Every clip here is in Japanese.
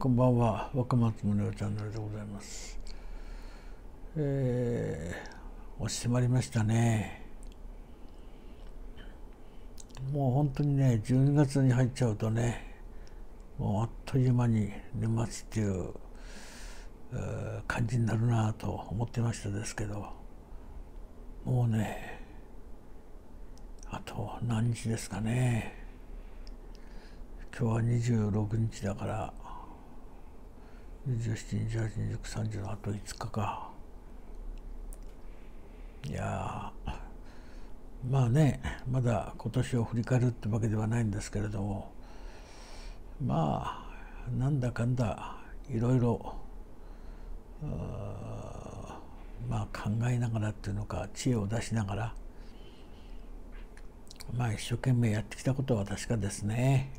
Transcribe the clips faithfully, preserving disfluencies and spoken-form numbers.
こんばんは、若松宗男チャンネルでございます。えー、押し迫りましたね。もう本当にね、じゅうにがつに入っちゃうとね、もうあっという間に年末っていう、えー、感じになるなと思ってましたですけど、もうね、あと何日ですかね。今日はにじゅうろくにちだから、にじゅうしち、にじゅうはち、にじゅうく、さんじゅうのあといつかか。いやまあね、まだ今年を振り返るってわけではないんですけれども、まあなんだかんだいろいろまあ考えながらっていうのか、知恵を出しながらまあ一生懸命やってきたことは確かですね。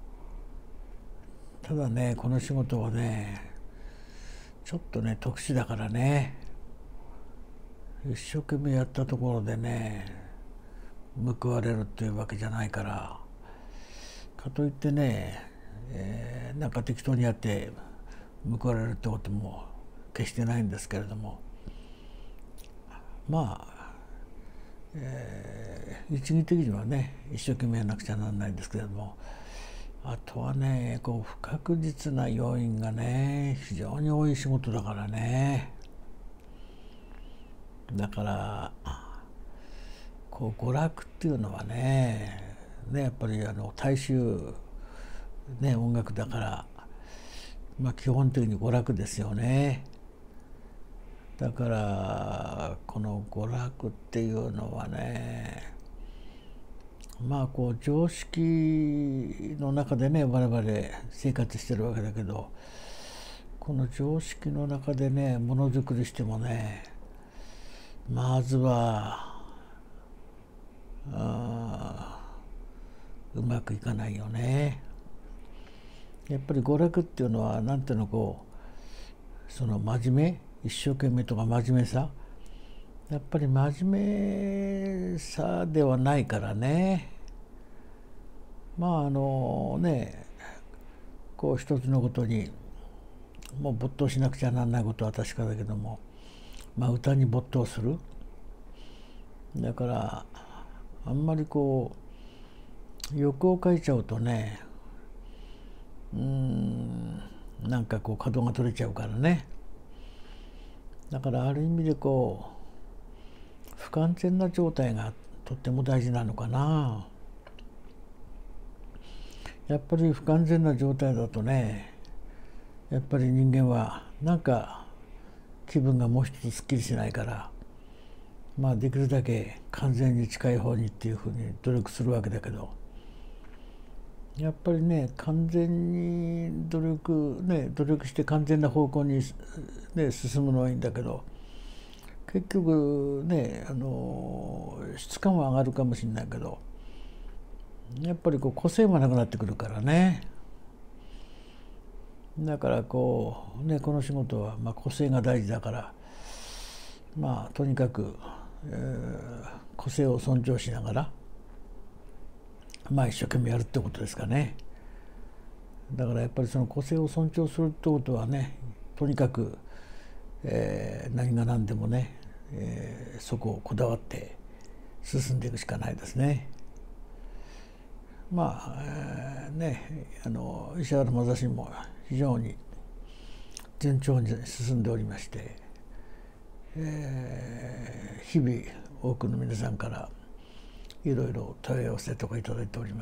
ただね、この仕事はねちょっとね特殊だからね、一生懸命やったところでね報われるっていうわけじゃないから、かといってね、えー、なんか適当にやって報われるってことも決してないんですけれども、まあ、えー、一義的にはね一生懸命やらなくちゃならないんですけれども、あとはねこう不確実な要因がね非常に多い仕事だからね。だからこう娯楽っていうのはねねやっぱりあの大衆ね音楽だから、まあ基本的に娯楽ですよね。だからこの娯楽っていうのはね、まあこう常識の中でね我々生活してるわけだけど、この常識の中でねものづくりしてもね、まずはあうまくいかないよね。やっぱり娯楽っていうのはなんていうのこうその真面目一生懸命とか真面目さ、やっぱり真面目さではないからね。まああのねこう一つのことにもう没頭しなくちゃならないことは確かだけども、まあ歌に没頭する。だからあんまりこう欲をかいちゃうとね、うーんなんかこう角が取れちゃうからね。だからある意味でこう不完全な状態がとっても大事なのかな。やっぱり不完全な状態だとね、やっぱり人間はなんか気分がもう一つすっきりしないから、まあできるだけ完全に近い方にっていうふうに努力するわけだけど、やっぱりね完全に努力ね努力して完全な方向に、ね、進むのはいいんだけど、結局ねあの質感は上がるかもしれないけど、やっぱりこう個性もなくなってくるからね。だからこうねこの仕事はまあ個性が大事だから、まあとにかく、えー、個性を尊重しながらまあ一生懸命やるってことですかね。だからやっぱりその個性を尊重するってことはね、とにかく、えー、何が何でもね、えー、そこをこだわって進んでいくしかないですね。まあ、えー、ねあの石原正史も非常に順調に進んでおりまして、えー、日々多くの皆さんからいろいろ問い合わせとかいただいております。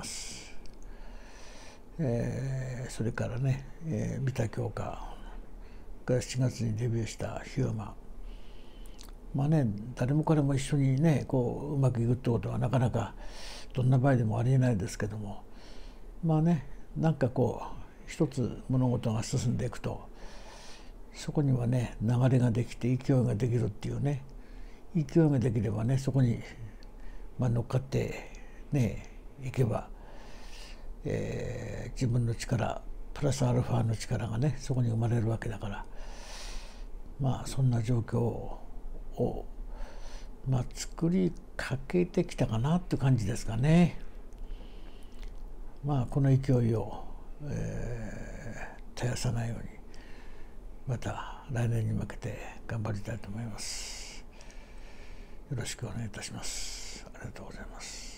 えー、それからね、えー、三田京香がしちがつにデビューした日向、まあね誰も彼も一緒にねこううまくいくってことはなかなかどんな場合でもありえないですけども、まあねなんかこう一つ物事が進んでいくと、そこにはね流れができて勢いができるっていうね、勢いができればねそこに、まあ、乗っかってねいけば、えー、自分の力プラスアルファの力がねそこに生まれるわけだから、まあそんな状況を、まあ、作りかけてきたかなっていう感じですかね。まあこの勢いを、え絶やさないようにまた来年に向けて頑張りたいと思います。よろしくお願いいたします。ありがとうございます。